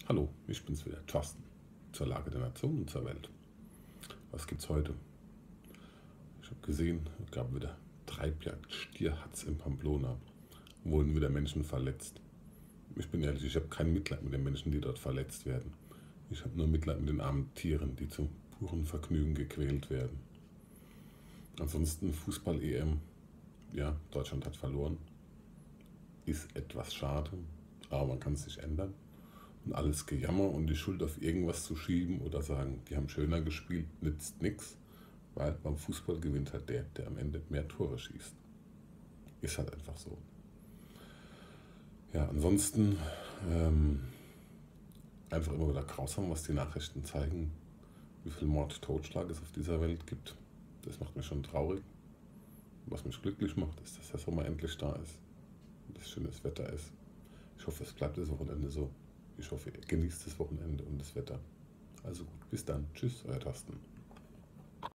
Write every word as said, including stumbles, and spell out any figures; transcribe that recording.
Hallo, ich bin's wieder, Thorsten, zur Lage der Nation und zur Welt. Was gibt's heute? Ich habe gesehen, es gab wieder Treibjagd, Stierhatz in Pamplona, wurden wieder Menschen verletzt. Ich bin ehrlich, ich habe kein Mitleid mit den Menschen, die dort verletzt werden. Ich habe nur Mitleid mit den armen Tieren, die zum puren Vergnügen gequält werden. Ansonsten Fußball-E M, ja, Deutschland hat verloren. Ist etwas schade, aber man kann es nicht ändern. Und alles Gejammer und die Schuld auf irgendwas zu schieben oder sagen, die haben schöner gespielt, nützt nichts, weil beim Fußball gewinnt halt der, der am Ende mehr Tore schießt. Ist halt einfach so. Ja, ansonsten ähm, einfach immer wieder grausam, was die Nachrichten zeigen, wie viel Mord, Totschlag es auf dieser Welt gibt. Das macht mich schon traurig. Was mich glücklich macht, ist, dass der Sommer endlich da ist und dass schönes Wetter ist. Ich hoffe, es bleibt das Wochenende so. Ich hoffe, ihr genießt das Wochenende und das Wetter. Also gut, bis dann. Tschüss, euer Thorsten.